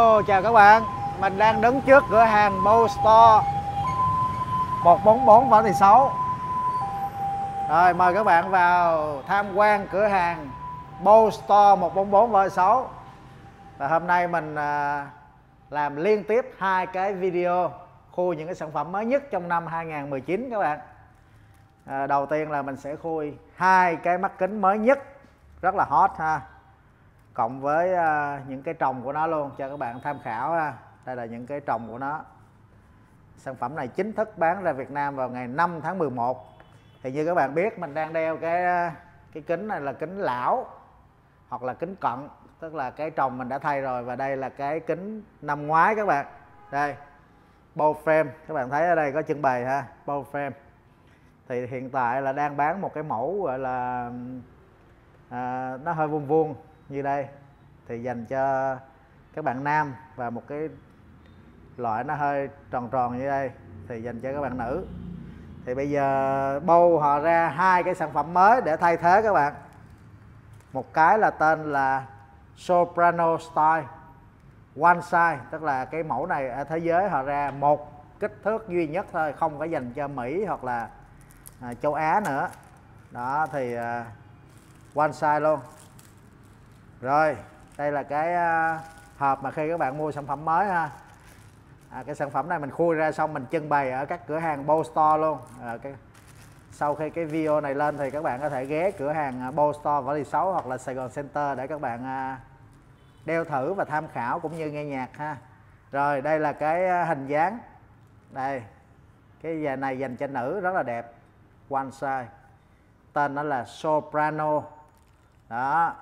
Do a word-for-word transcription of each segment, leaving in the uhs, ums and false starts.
Hello, chào các bạn. Mình đang đứng trước cửa hàng Bow Store một bốn bốn Võ Thị Sáu. Rồi, mời các bạn vào tham quan cửa hàng Bow Store một bốn bốn Võ Thị Sáu. Và hôm nay mình à, làm liên tiếp hai cái video khui những cái sản phẩm mới nhất trong năm hai nghìn không trăm mười chín các bạn. À, đầu tiên là mình sẽ khui hai cái mắt kính mới nhất, rất là hot ha, cộng với uh, những cái trồng của nó luôn cho các bạn tham khảo ha. Đây là những cái trồng của nó. Sản phẩm này chính thức bán ra Việt Nam vào ngày năm tháng mười một. Thì như các bạn biết, mình đang đeo cái cái kính này là kính lão hoặc là kính cận, tức là cái trồng mình đã thay rồi. Và đây là cái kính năm ngoái các bạn. Đây, Bow frame, các bạn thấy ở đây có trưng bày ha, Bow frame. Thì hiện tại là đang bán một cái mẫu gọi là à, nó hơi vuông vuông như đây, thì dành cho các bạn nam, và một cái loại nó hơi tròn tròn như đây thì dành cho các bạn nữ. Thì bây giờ Bow họ ra hai cái sản phẩm mới để thay thế các bạn. Một cái là tên là Soprano Style One Size, tức là cái mẫu này ở thế giới họ ra một kích thước duy nhất thôi, không có dành cho Mỹ hoặc là à, châu Á nữa. Đó thì à, One Size luôn. Rồi, đây là cái uh, hộp mà khi các bạn mua sản phẩm mới ha. À, cái sản phẩm này mình khui ra xong mình trưng bày ở các cửa hàng Bow Store luôn. À, cái, sau khi cái video này lên thì các bạn có thể ghé cửa hàng uh, Bow Store Võ Thị Sáu hoặc là Sài Gòn Center để các bạn uh, đeo thử và tham khảo cũng như nghe nhạc ha. Rồi, đây là cái uh, hình dáng. Đây, cái dàn này dành cho nữ, rất là đẹp. One Size. Tên nó là Soprano. Đó,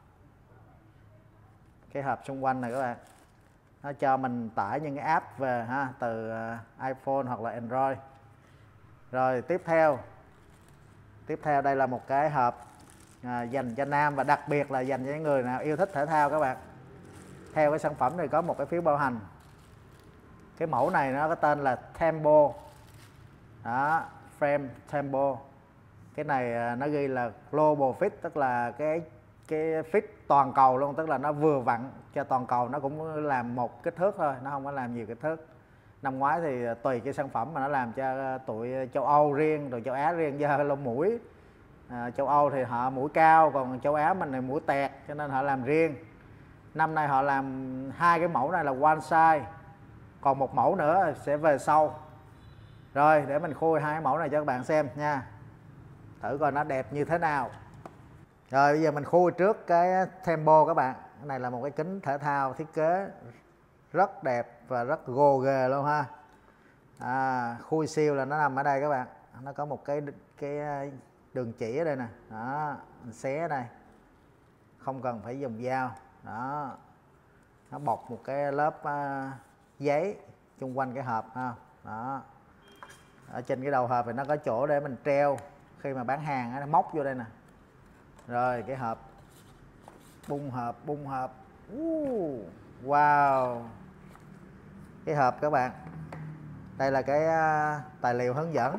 cái hộp xung quanh này các bạn, nó cho mình tải những cái app về ha, từ uh, iPhone hoặc là Android. Rồi tiếp theo tiếp theo đây là một cái hộp à, dành cho nam, và đặc biệt là dành cho những người nào yêu thích thể thao các bạn. Theo cái sản phẩm này có một cái phiếu bảo hành. Cái mẫu này nó có tên là Tempo. Đó, frame Tempo. Cái này nó ghi là Global Fit, tức là cái cái fit toàn cầu luôn, tức là nó vừa vặn cho toàn cầu, nó cũng làm một kích thước thôi, nó không có làm nhiều kích thước. Năm ngoái thì tùy cái sản phẩm mà nó làm cho tụi châu Âu riêng rồi châu Á riêng do lông mũi. À, châu Âu thì họ mũi cao, còn châu Á mình này mũi tẹt, cho nên họ làm riêng. Năm nay họ làm hai cái mẫu này là one size, còn một mẫu nữa sẽ về sau. Rồi để mình khui hai cái mẫu này cho các bạn xem nha, thử coi nó đẹp như thế nào. Rồi bây giờ mình khui trước cái Tempo các bạn. Cái này là một cái kính thể thao thiết kế rất đẹp và rất gồ ghề luôn ha. À, khui siêu là nó nằm ở đây các bạn. Nó có một cái cái đường chỉ ở đây nè. Đó, mình xé ở đây, không cần phải dùng dao. Đó, nó bọc một cái lớp uh, giấy chung quanh cái hộp ha. Đó, ở trên cái đầu hộp thì nó có chỗ để mình treo khi mà bán hàng, nó móc vô đây nè. Rồi cái hộp, bung hộp, bung hộp. uh, Wow, cái hộp các bạn. Đây là cái uh, tài liệu hướng dẫn,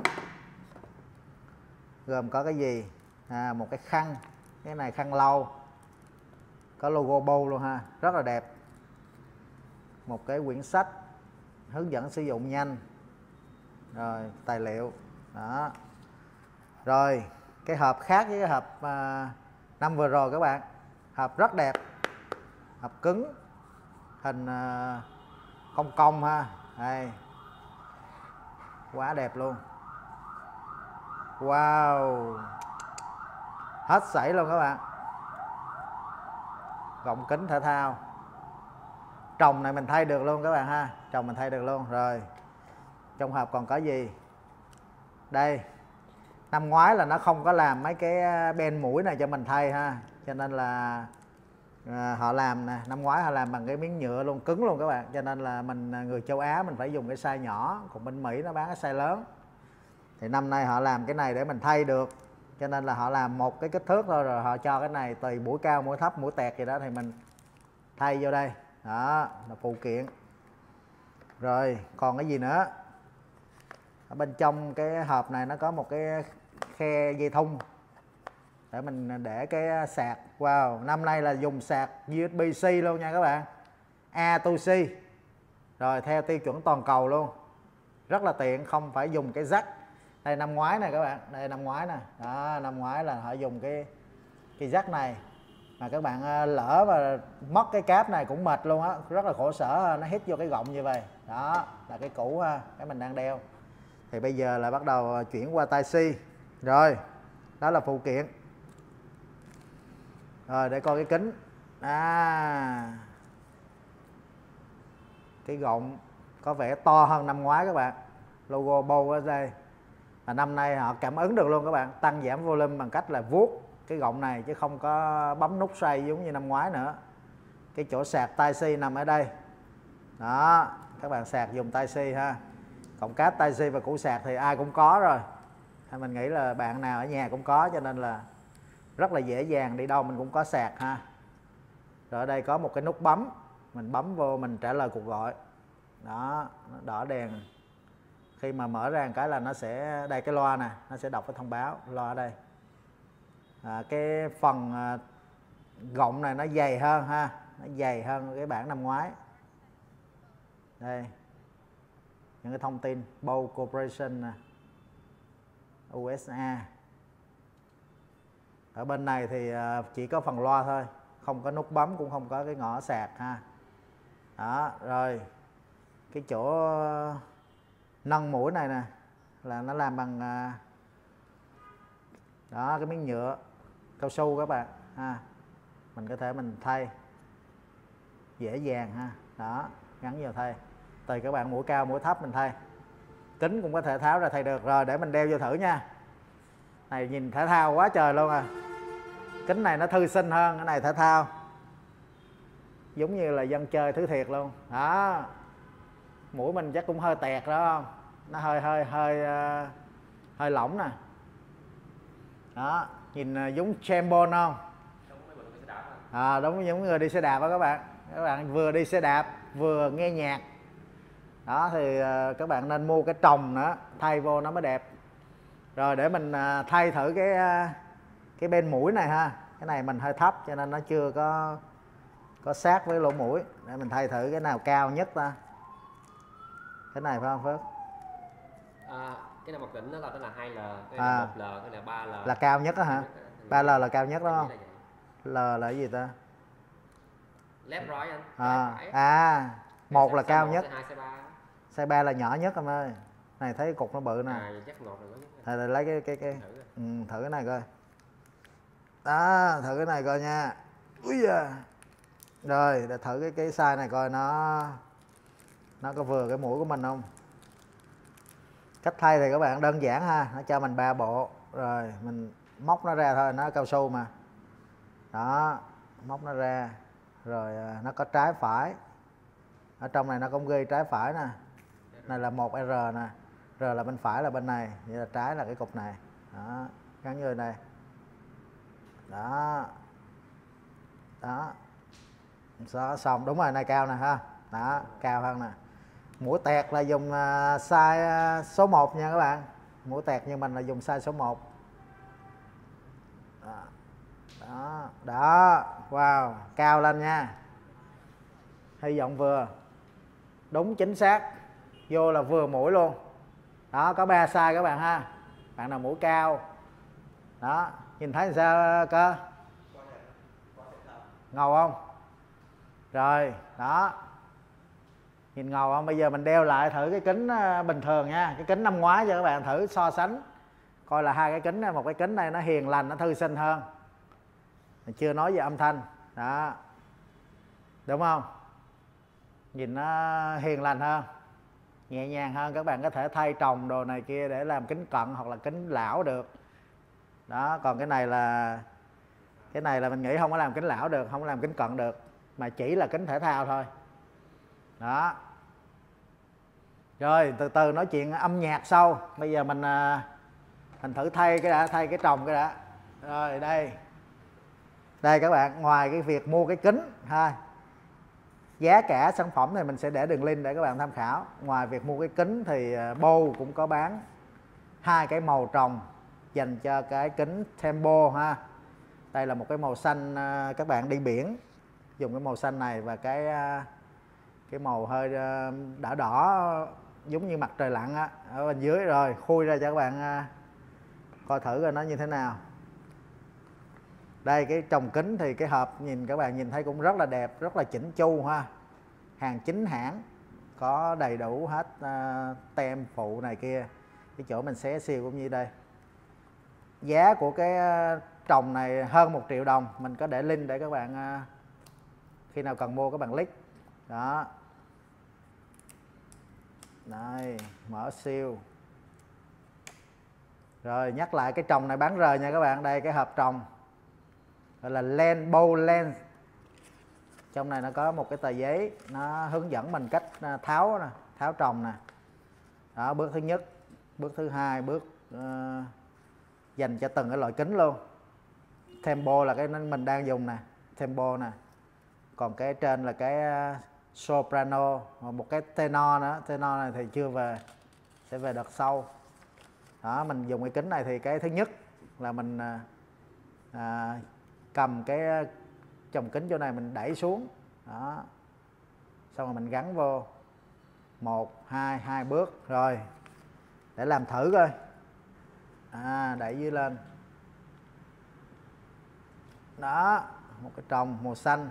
gồm có cái gì? À, một cái khăn, cái này khăn lau, có logo Bow luôn ha, rất là đẹp. Một cái quyển sách hướng dẫn sử dụng nhanh. Rồi tài liệu đó. Rồi cái hộp khác với cái hộp à, năm vừa rồi các bạn, hộp rất đẹp, hộp cứng, hình à, cong cong ha. Đây, quá đẹp luôn. Wow, hết sảy luôn các bạn. Gọng kính thể thao, trồng này mình thay được luôn các bạn ha, trồng mình thay được luôn. Rồi trong hộp còn có gì đây? Năm ngoái là nó không có làm mấy cái ben mũi này cho mình thay ha, cho nên là à, họ làm nè, năm ngoái họ làm bằng cái miếng nhựa luôn, cứng luôn các bạn, cho nên là mình người châu Á mình phải dùng cái size nhỏ, còn bên Mỹ nó bán cái size lớn. Thì năm nay họ làm cái này để mình thay được, cho nên là họ làm một cái kích thước thôi, rồi họ cho cái này tùy mũi cao, mũi thấp, mũi tẹt gì đó thì mình thay vô đây. Đó là phụ kiện. Rồi còn cái gì nữa? Ở bên trong cái hộp này nó có một cái khe dây thun để mình để cái sạc. Wow, năm nay là dùng sạc u ét bê C luôn nha các bạn. A to C. Rồi theo tiêu chuẩn toàn cầu luôn. Rất là tiện, không phải dùng cái jack. Đây năm ngoái nè các bạn, đây năm ngoái nè. Đó, năm ngoái là họ dùng cái cái jack này. Mà các bạn lỡ mà mất cái cáp này cũng mệt luôn á, rất là khổ sở, nó hít vô cái gọng như vậy. Đó là cái cũ ha, cái mình đang đeo. Thì bây giờ là bắt đầu chuyển qua tai C. Rồi, đó là phụ kiện. Rồi để coi cái kính. À, cái gọng có vẻ to hơn năm ngoái các bạn. Logo Bose ở đây. Và năm nay họ cảm ứng được luôn các bạn, tăng giảm volume bằng cách là vuốt cái gọng này chứ không có bấm nút xoay giống như năm ngoái nữa. Cái chỗ sạc Type C nằm ở đây. Đó, các bạn sạc dùng Type C ha. Cổng cáp Type C và củ sạc thì ai cũng có rồi. Mình nghĩ là bạn nào ở nhà cũng có, cho nên là rất là dễ dàng, đi đâu mình cũng có sạc ha. Rồi ở đây có một cái nút bấm, mình bấm vô mình trả lời cuộc gọi. Đó, nó đỏ đèn. Khi mà mở ra một cái là nó sẽ, đây cái loa nè, nó sẽ đọc cái thông báo, loa ở đây. À, cái phần à, gọng này nó dày hơn ha, nó dày hơn cái bản năm ngoái. Đây, những cái thông tin Bose Corporation nè, u ét a. Ở bên này thì à, chỉ có phần loa thôi, không có nút bấm, cũng không có cái ngõ sạc ha. Đó, rồi cái chỗ nâng mũi này nè là nó làm bằng đó, cái miếng nhựa cao su các bạn ha. Mình có thể mình thay dễ dàng ha. Đó, gắn vào thay. Tùy các bạn mũi cao mũi thấp mình thay. Kính cũng có thể tháo ra thay được. Rồi để mình đeo vô thử nha. Này nhìn thể thao quá trời luôn à. Kính này nó thư sinh hơn, cái này thể thao, giống như là dân chơi thứ thiệt luôn. Đó, mũi mình chắc cũng hơi tẹt đó không, nó hơi hơi hơi uh, hơi lỏng nè. Đó, nhìn uh, giống Chambon không? À, đúng giống người đi xe đạp đó các bạn. Các bạn vừa đi xe đạp vừa nghe nhạc. Đó thì uh, các bạn nên mua cái trồng nữa, thay vô nó mới đẹp. Rồi để mình uh, thay thử cái uh, cái bên mũi này ha. Cái này mình hơi thấp cho nên nó chưa có có sát với lỗ mũi. Để mình thay thử cái nào cao nhất ta. Cái này phải không Phước? À, cái này một đỉnh đó là cái là hai L, cái à, là một L, cái là ba L. Là cao nhất đó hả? ba L là cao nhất đó không? L là cái gì ta? Left right anh. À, à một là cao nhất. hai, size ba. Size ba là nhỏ nhất em ơi. Này thấy cục nó bự nè. À, chắc một là nhất. Thầy lấy cái cái cái thử, ừ, thử cái này coi. Đó, thử cái này coi nha. Ui da. Rồi, để thử cái cái size này coi nó nó có vừa cái mũi của mình không. Cách thay thì các bạn đơn giản ha, nó cho mình ba bộ, rồi mình móc nó ra thôi, nó cao su mà. Đó, móc nó ra, rồi nó có trái phải. Ở trong này nó cũng ghi trái phải nè. Này là một R nè. R là bên phải là bên này, vậy là trái là cái cục này. Đó, gắn vô đây. Đó. Đó. Đó, xong, đúng rồi, này cao nè ha. Đó, cao hơn nè. Mũi tẹt là dùng uh, size uh, số một nha các bạn. Mũi tẹt như mình là dùng size số một. Đó. Đó, đó. Wow, cao lên nha. Hy vọng vừa. Đúng chính xác. Vô là vừa mũi luôn. Đó, có ba size các bạn ha. Bạn nào mũi cao. Đó, nhìn thấy sao cơ? Ngầu không? Rồi, đó. Nhìn ngầu không? Bây giờ mình đeo lại thử cái kính bình thường nha. Cái kính năm ngoái cho các bạn thử so sánh. Coi là hai cái kính này, một cái kính này nó hiền lành, nó thư sinh hơn. Mình chưa nói về âm thanh. Đó. Đúng không? Nhìn nó hiền lành hơn, nhẹ nhàng hơn. Các bạn có thể thay trồng đồ này kia để làm kính cận hoặc là kính lão được. Đó, còn cái này là cái này là mình nghĩ không có làm kính lão được, không có làm kính cận được, mà chỉ là kính thể thao thôi. Đó. Rồi từ từ nói chuyện âm nhạc sau. Bây giờ mình mình thử thay cái đã, thay cái trồng cái đã. Rồi đây. Đây các bạn, ngoài cái việc mua cái kính ha, giá cả sản phẩm này mình sẽ để đường link để các bạn tham khảo. Ngoài việc mua cái kính thì Bose cũng có bán hai cái màu trồng dành cho cái kính Tempo ha. Đây là một cái màu xanh, các bạn đi biển dùng cái màu xanh này, và cái cái màu hơi đỏ đỏ giống như mặt trời lặn á ở bên dưới. Rồi khui ra cho các bạn coi thử coi nó như thế nào. Đây cái trồng kính thì cái hộp nhìn các bạn nhìn thấy cũng rất là đẹp, rất là chỉnh chu ha, hàng chính hãng, có đầy đủ hết uh, tem phụ này kia. Cái chỗ mình xé siêu cũng như đây. Giá của cái uh, trồng này hơn một triệu đồng, mình có để link để các bạn uh, khi nào cần mua các bạn click. Đó. Đây, mở siêu. Rồi nhắc lại cái trồng này bán rời nha các bạn. Đây cái hộp trồng gọi là lens, bow lens. Trong này nó có một cái tờ giấy nó hướng dẫn mình cách tháo nè, tháo trồng nè. Đó, bước thứ nhất, bước thứ hai, bước uh, dành cho từng cái loại kính luôn. Tempo là cái mình đang dùng nè, tempo nè. Còn cái trên là cái uh, soprano, một cái tenor nữa, tenor này thì chưa về, sẽ về đợt sau. Đó, mình dùng cái kính này thì cái thứ nhất là mình uh, uh, cầm cái chồng kính chỗ này mình đẩy xuống. Đó. Xong rồi mình gắn vô một, hai, hai bước. Rồi để làm thử coi. À, đẩy dưới lên. Đó, một cái trồng màu xanh.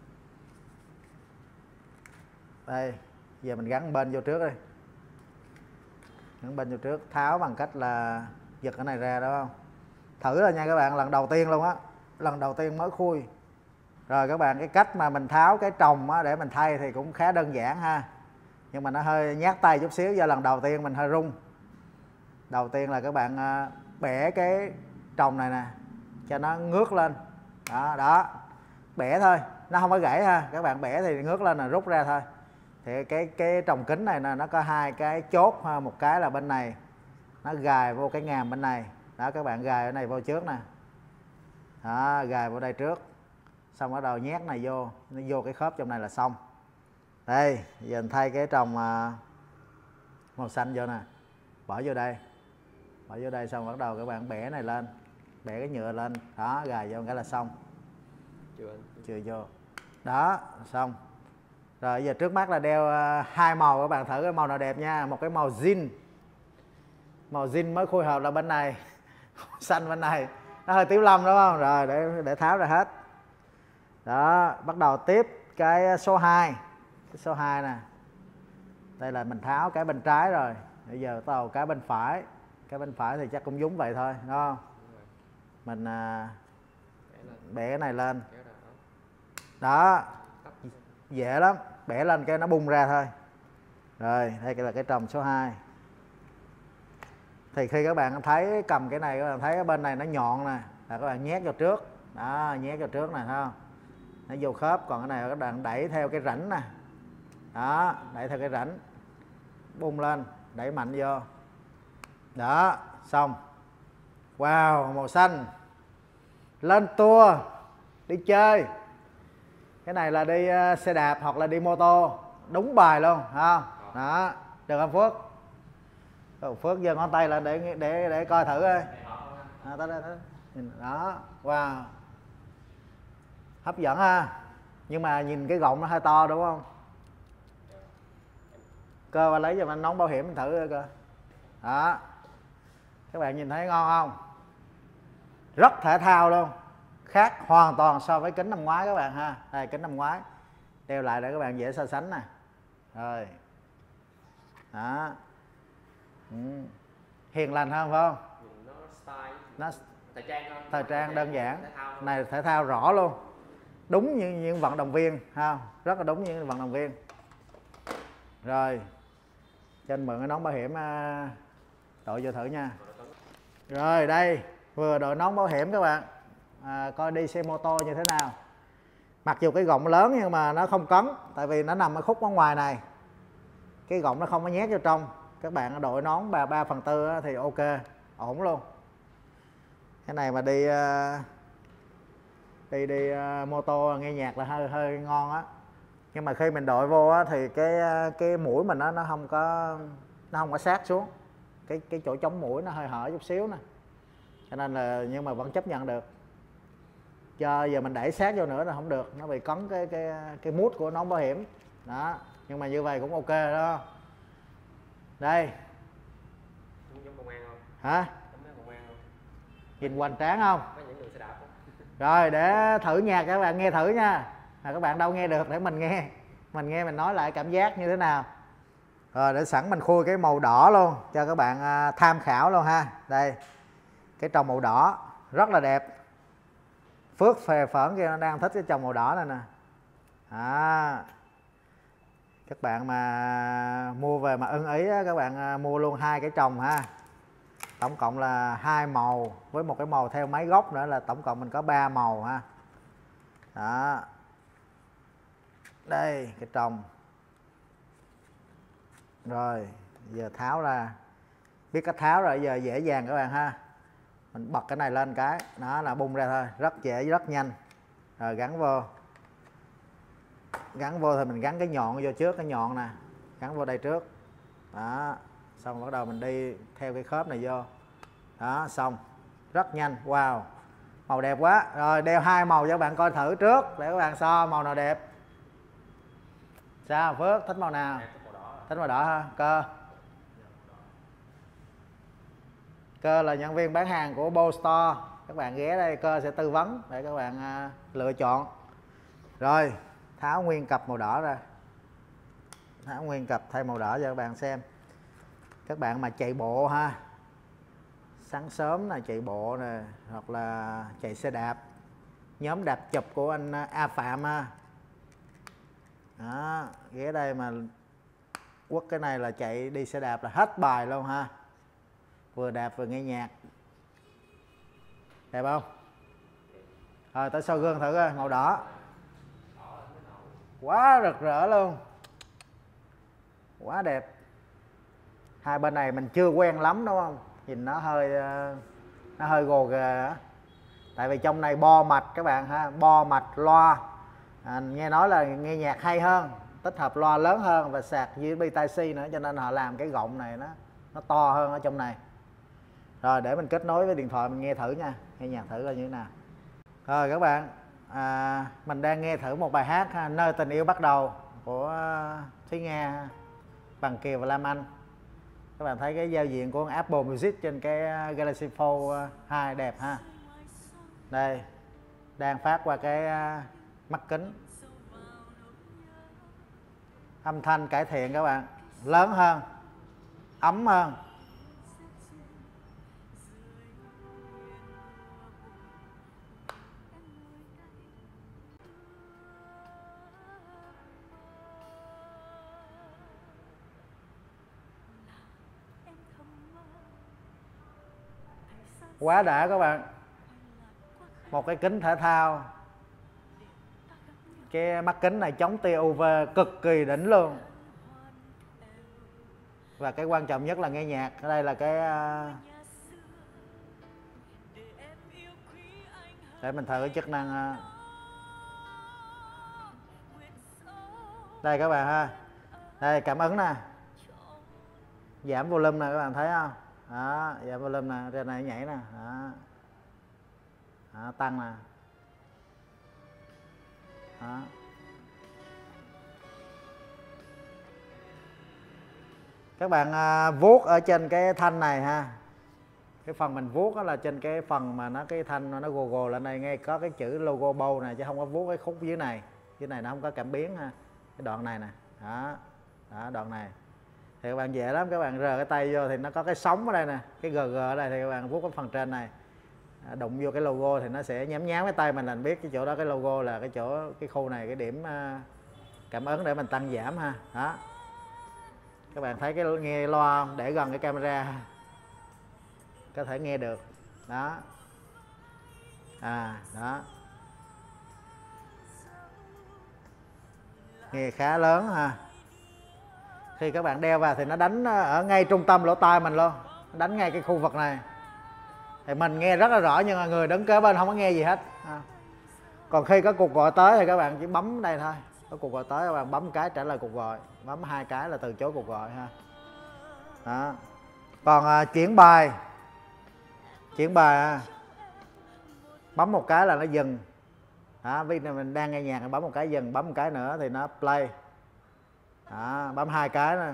Đây, giờ mình gắn bên vô trước đi. Gắn bên vô trước, tháo bằng cách là giật cái này ra, đúng không? Thử rồi nha các bạn, lần đầu tiên luôn á, lần đầu tiên mới khui. Rồi các bạn, cái cách mà mình tháo cái trồng á để mình thay thì cũng khá đơn giản ha. Nhưng mà nó hơi nhát tay chút xíu do lần đầu tiên mình hơi run. Đầu tiên là các bạn bẻ cái trồng này nè cho nó ngước lên. Đó, đó. Bẻ thôi, nó không có gãy ha. Các bạn bẻ thì ngước lên là rút ra thôi. Thì cái cái trồng kính này nè, nó có hai cái chốt ha, một cái là bên này nó gài vô cái ngàm bên này. Đó, các bạn gài ở này vô trước nè. Đó, gài vô đây trước. Xong bắt đầu nhét này vô, nó vô cái khớp trong này là xong. Đây, giờ mình thay cái trồng màu xanh vô nè, bỏ vô đây, bỏ vô đây xong bắt đầu các bạn bẻ này lên, bẻ cái nhựa lên, đó, gài vô cái là xong. Chưa, chưa vô. Đó, xong. Rồi giờ trước mắt là đeo uh, hai màu, các bạn thử cái màu nào đẹp nha. Một cái màu zin, màu zin mới khui hộp là bên này, xanh bên này, nó hơi tiểu lâm đúng không? Rồi để để tháo ra hết. Đó, bắt đầu tiếp cái số hai, cái số hai nè. Đây là mình tháo cái bên trái rồi. Bây giờ tàu cái bên phải. Cái bên phải thì chắc cũng giống vậy thôi, đúng không? Mình uh, bẻ cái này lên. Đó, dễ lắm, bẻ lên cái nó bung ra thôi. Rồi, đây là cái trồng số hai. Thì khi các bạn thấy cầm cái này, các bạn thấy cái bên này nó nhọn nè, là các bạn nhét vào trước. Đó, nhét vào trước nè, thấy không? Nó vô khớp, còn cái này các bạn đẩy theo cái rãnh nè. Đó, đẩy theo cái rãnh, bung lên, đẩy mạnh vô. Đó, xong. Wow, màu xanh. Lên tour, đi chơi. Cái này là đi uh, xe đạp hoặc là đi mô tô, đúng bài luôn, không? Đó, được không Phước? Được, Phước giơ ngón tay lên để để để coi thử coi. À, tới đây, tới đây. Đó, wow, hấp dẫn ha. Nhưng mà nhìn cái gọng nó hơi to đúng không? Cơ, bà lấy cho anh nón bảo hiểm thử coi. Đó, các bạn nhìn thấy ngon không? Rất thể thao luôn, khác hoàn toàn so với kính năm ngoái các bạn ha. Đây, kính năm ngoái đeo lại để các bạn dễ so sánh nè. Rồi, đó, ừ. Hiền lành hơn phải không? Nó style, nó thời trang hơn. Thời trang đơn giản. Này thể thao rõ luôn, đúng như những vận động viên ha, rất là đúng như những vận động viên. Rồi, cho anh mượn cái nón bảo hiểm đội vô thử nha. Rồi đây, vừa đội nón bảo hiểm các bạn. À, coi đi xe mô tô như thế nào. Mặc dù cái gọng lớn nhưng mà nó không cấn, tại vì nó nằm ở khúc ở ngoài này, cái gọng nó không có nhét vô trong. Các bạn đội nón ba ba phần tư thì ok, ổn luôn. Cái này mà đi đi đi uh, mô tô nghe nhạc là hơi hơi ngon á. Nhưng mà khi mình đội vô á thì cái cái mũi mình nó nó không có nó không có sát xuống, cái cái chỗ chống mũi nó hơi hở chút xíu nè, cho nên là nhưng mà vẫn chấp nhận được. Cho giờ mình đẩy sát vô nữa là không được, nó bị cấn cái cái cái mút của nón bảo hiểm. Đó, nhưng mà như vậy cũng ok rồi đó. Đây. Giống công an không? Hả? Giống công an không? Nhìn hoành tráng không? Có những người xe đạp không? Rồi để thử nhạc cho các bạn nghe thử nha. À, các bạn đâu nghe được để mình nghe. Mình nghe mình nói lại cảm giác như thế nào. Rồi để sẵn mình khui cái màu đỏ luôn cho các bạn à, tham khảo luôn ha. Đây. Cái trồng màu đỏ rất là đẹp. Phước phè phởn kia nó đang thích cái trồng màu đỏ này nè. À. Các bạn mà mua về mà ưng ý á, các bạn mua luôn hai cái trồng ha. Tổng cộng là hai màu với một cái màu theo máy gốc nữa là tổng cộng mình có ba màu ha. Đó. Đây cái trồng. Rồi, giờ tháo ra. Biết cách tháo rồi, giờ dễ dàng các bạn ha. Mình bật cái này lên cái, nó là bung ra thôi, rất dễ rất nhanh. Rồi gắn vô. Gắn vô thì mình gắn cái nhọn vô trước, cái nhọn nè, gắn vô đây trước. Đó, xong bắt đầu mình đi theo cái khớp này vô. Đó, xong. Rất nhanh, wow. Màu đẹp quá. Rồi đeo hai màu cho các bạn coi thử trước để các bạn so màu nào đẹp. Sao Phước, thích màu nào? Thích màu đỏ ha, Cơ. Cơ là nhân viên bán hàng của Bow Store. Các bạn ghé đây, Cơ sẽ tư vấn để các bạn à, lựa chọn. Rồi, tháo nguyên cặp màu đỏ ra. Tháo nguyên cặp thay màu đỏ cho các bạn xem. Các bạn mà chạy bộ ha, sáng sớm là chạy bộ nè, hoặc là chạy xe đạp, nhóm đạp chụp của anh A Phạm ha. Đó, ghé đây mà quất cái này là chạy đi xe đạp là hết bài luôn ha. Vừa đạp vừa nghe nhạc. Đẹp không? Rồi tới soi gương thử coi, màu đỏ. Quá rực rỡ luôn. Quá đẹp. Hai bên này mình chưa quen lắm đúng không? Nhìn nó hơi nó hơi gồ ghề á. Tại vì trong này bo mạch các bạn ha, bo mạch loa. À, nghe nói là nghe nhạc hay hơn, tích hợp loa lớn hơn và sạc u ét bê Type C nữa, cho nên họ làm cái gọng này nó nó to hơn ở trong này. Rồi để mình kết nối với điện thoại mình nghe thử nha, nghe nhạc thử coi như thế nào. Rồi các bạn, à, mình đang nghe thử một bài hát ha, Nơi tình yêu bắt đầu của Thúy Nga, Bằng Kiều và Lam Anh. Các bạn thấy cái giao diện của Apple Music trên cái Galaxy Fold hai đẹp ha. Đây, đang phát qua cái mắt kính. Âm thanh cải thiện các bạn, lớn hơn, ấm hơn. Quá đã các bạn. Một cái kính thể thao. Cái mắt kính này chống tia u vê cực kỳ đỉnh luôn. Và cái quan trọng nhất là nghe nhạc. Ở đây là cái để mình thử cái chức năng. Đây các bạn ha. Đây cảm ứng nè. Giảm volume nè các bạn thấy không? Đó, giảm volume nè, trên này nhảy nè. Đó. Đó, tăng nè. Đó. Các bạn à, vuốt ở trên cái thanh này ha. Cái phần mình vuốt đó là trên cái phần mà nó cái thanh nó gồ gồ lên đây, ngay có cái chữ logo Bow này, chứ không có vuốt cái khúc dưới này. Dưới này nó không có cảm biến ha. Cái đoạn này nè. Đó. Đó, đoạn này. Thì các bạn dễ lắm, các bạn rờ cái tay vô thì nó có cái sóng ở đây nè, cái gờ gờ ở đây thì các bạn vuốt cái phần trên này. Đụng vô cái logo thì nó sẽ nhám nhám cái tay mình là mình biết cái chỗ đó cái logo là cái chỗ cái khu này, cái điểm cảm ứng để mình tăng giảm ha. Đó. Các bạn thấy cái nghe loa không? Để gần cái camera có thể nghe được. Đó. À, đó. Nghe khá lớn ha. Khi các bạn đeo vào thì nó đánh ở ngay trung tâm lỗ tai mình luôn, đánh ngay cái khu vực này thì mình nghe rất là rõ, nhưng mà người đứng kế bên không có nghe gì hết. À. Còn khi có cuộc gọi tới thì các bạn chỉ bấm đây thôi, có cuộc gọi tới các bạn bấm cái trả lời cuộc gọi, bấm hai cái là từ chối cuộc gọi ha. Đó. Còn à, chuyển bài chuyển bài à, bấm một cái là nó dừng. Đó, vì mình đang nghe nhạc bấm một cái dừng, bấm một cái nữa thì nó play. Đó, bấm hai cái nè,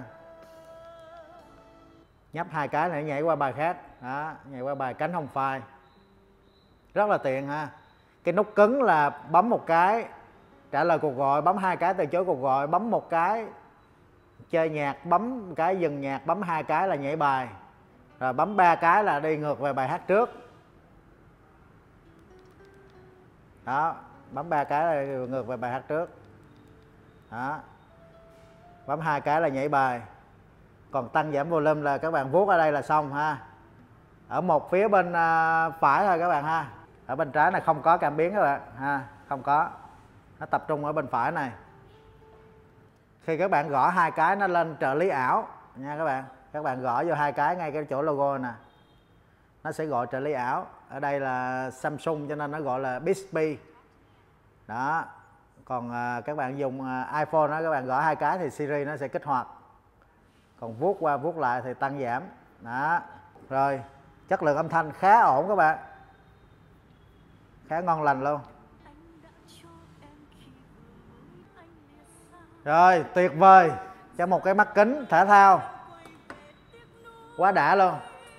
nhấp hai cái này nhảy qua bài khác. Đó, nhảy qua bài cánh hồng phai, rất là tiện ha. Cái nút cứng là bấm một cái trả lời cuộc gọi, bấm hai cái từ chối cuộc gọi, bấm một cái chơi nhạc, bấm cái dừng nhạc, bấm hai cái là nhảy bài, rồi bấm ba cái là đi ngược về bài hát trước. Đó, bấm ba cái là ngược về bài hát trước. Đó, bấm hai cái là nhảy bài. Còn tăng giảm volume là các bạn vuốt ở đây là xong ha. Ở một phía bên phải thôi các bạn ha. Ở bên trái này không có cảm biến các bạn ha, không có. Nó tập trung ở bên phải này. Khi các bạn gõ hai cái nó lên trợ lý ảo nha các bạn. Các bạn gõ vô hai cái ngay cái chỗ logo nè, nó sẽ gọi trợ lý ảo. Ở đây là Samsung cho nên nó gọi là Bixby. Đó. Còn à, các bạn dùng à, iPhone đó, các bạn gõ hai cái thì Siri nó sẽ kích hoạt. Còn vuốt qua vuốt lại thì tăng giảm. Đó. Rồi, chất lượng âm thanh khá ổn các bạn, khá ngon lành luôn. Rồi, tuyệt vời cho một cái mắt kính thể thao, quá đã luôn.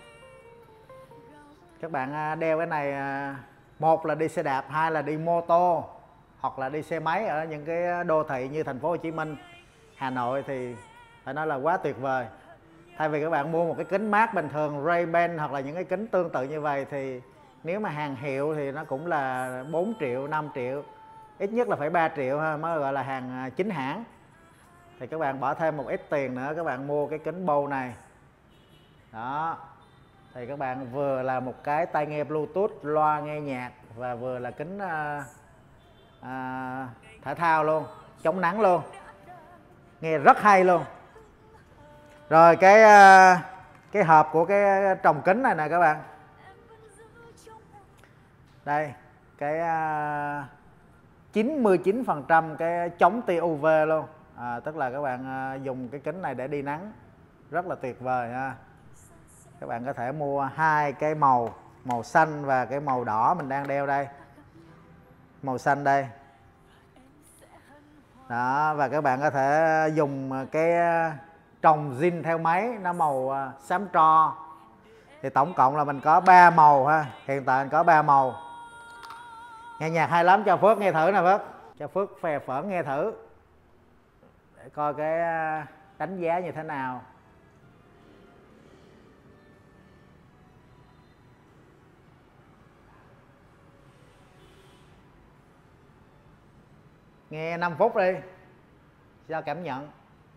Các bạn đeo cái này, một là đi xe đạp, hai là đi mô tô hoặc là đi xe máy ở những cái đô thị như thành phố Hồ Chí Minh, Hà Nội thì phải nói là quá tuyệt vời. Thay vì các bạn mua một cái kính mát bình thường Ray-Ban hoặc là những cái kính tương tự như vậy thì nếu mà hàng hiệu thì nó cũng là bốn triệu, năm triệu, ít nhất là phải ba triệu ha, mới gọi là hàng chính hãng. Thì các bạn bỏ thêm một ít tiền nữa, các bạn mua cái kính Bose này. Đó. Thì các bạn vừa là một cái tai nghe Bluetooth, loa nghe nhạc và vừa là kính à, à, thể thao luôn, chống nắng luôn. Nghe rất hay luôn. Rồi cái à, cái hộp của cái trồng kính này nè các bạn. Đây, cái à, chín mươi chín phần trăm cái chống tia u vê luôn. À, tức là các bạn à, dùng cái kính này để đi nắng, rất là tuyệt vời ha. Các bạn có thể mua hai cái màu, màu xanh và cái màu đỏ mình đang đeo đây. Màu xanh đây. Đó, và các bạn có thể dùng cái trồng zin theo máy, nó màu xám tro. Thì tổng cộng là mình có ba màu ha. Hiện tại mình có ba màu. Nghe nhạc hay lắm, cho Phước nghe thử nè Phước. Cho Phước phè phởn nghe thử. Để coi cái đánh giá như thế nào. Nghe năm phút đi cho cảm nhận.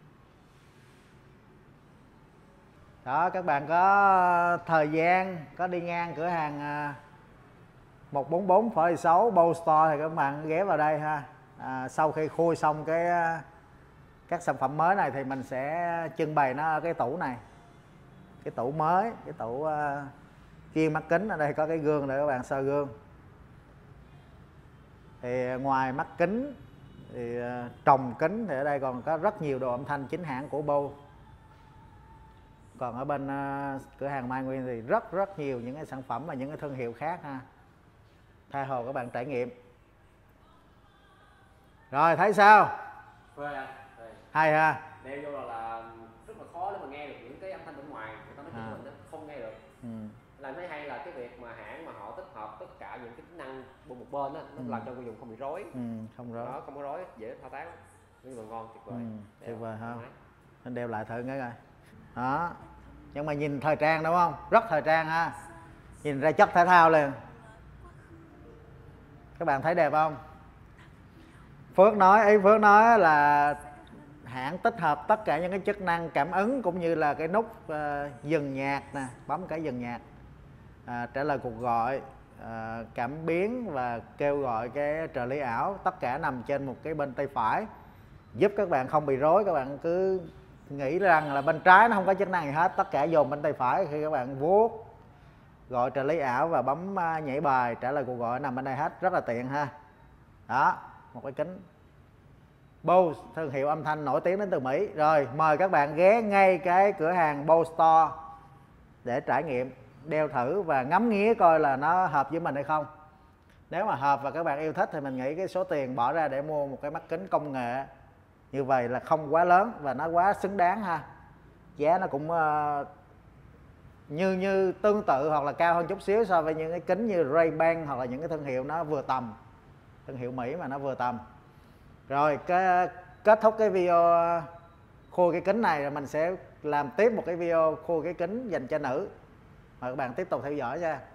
Đó, các bạn có thời gian, có đi ngang cửa hàng một bốn bốn Phở Thị Xấu Bose Store thì các bạn ghé vào đây ha. À, sau khi khui xong cái các sản phẩm mới này thì mình sẽ trưng bày nó ở cái tủ này. Cái tủ mới, cái tủ uh, chuyên mắt kính. Ở đây có cái gương để các bạn soi gương. Thì ngoài mắt kính thì uh, trồng kính thì ở đây còn có rất nhiều đồ âm thanh chính hãng của Bose. Còn ở bên uh, cửa hàng Mai Nguyên thì rất rất nhiều những cái sản phẩm và những cái thương hiệu khác ha. Tha hồ các bạn trải nghiệm. Rồi thấy sao? Phê anh. Hay ha. Đeo vô là, là rất là khó để mà nghe được những cái âm thanh bên ngoài, người ta nói chuyện à. Mình nó không nghe được. Ừ. Là mới hay là cái việc mà hãng mà họ tích hợp tất cả những cái tính năng một một bên đó, nó ừ. làm cho người dùng không bị rối. Ừ, không rối. Đó, không có rối, dễ thao tác, nhưng mà ngon, tuyệt vời. Ừ, tuyệt vời ha. Nên đeo lại thử cái coi. Đó. Nhưng mà nhìn thời trang đúng không? Rất thời trang ha. Nhìn ra chất thể thao liền. Các bạn thấy đẹp không? Phước nói, ý Phước nói là hãng tích hợp tất cả những cái chức năng cảm ứng cũng như là cái nút uh, dừng nhạc nè, bấm cái dừng nhạc, uh, trả lời cuộc gọi, uh, cảm biến và kêu gọi cái trợ lý ảo, tất cả nằm trên một cái bên tay phải, giúp các bạn không bị rối. Các bạn cứ nghĩ rằng là bên trái nó không có chức năng gì hết, tất cả dồn bên tay phải. Khi các bạn vuốt gọi trợ lý ảo và bấm uh, nhảy bài, trả lời cuộc gọi nằm bên đây hết, rất là tiện ha. Đó, một cái kính Bose, thương hiệu âm thanh nổi tiếng đến từ Mỹ. Rồi, mời các bạn ghé ngay cái cửa hàng Bose Store để trải nghiệm, đeo thử và ngắm nghía coi là nó hợp với mình hay không. Nếu mà hợp và các bạn yêu thích thì mình nghĩ cái số tiền bỏ ra để mua một cái mắt kính công nghệ Như vậy là không quá lớn và nó quá xứng đáng ha. Giá nó cũng uh, như như tương tự hoặc là cao hơn chút xíu so với những cái kính như Ray-Ban hoặc là những cái thương hiệu nó vừa tầm, thương hiệu Mỹ mà nó vừa tầm. Rồi cái kết thúc cái video khui cái kính này, rồi mình sẽ làm tiếp một cái video khui cái kính dành cho nữ. Mời các bạn tiếp tục theo dõi nha.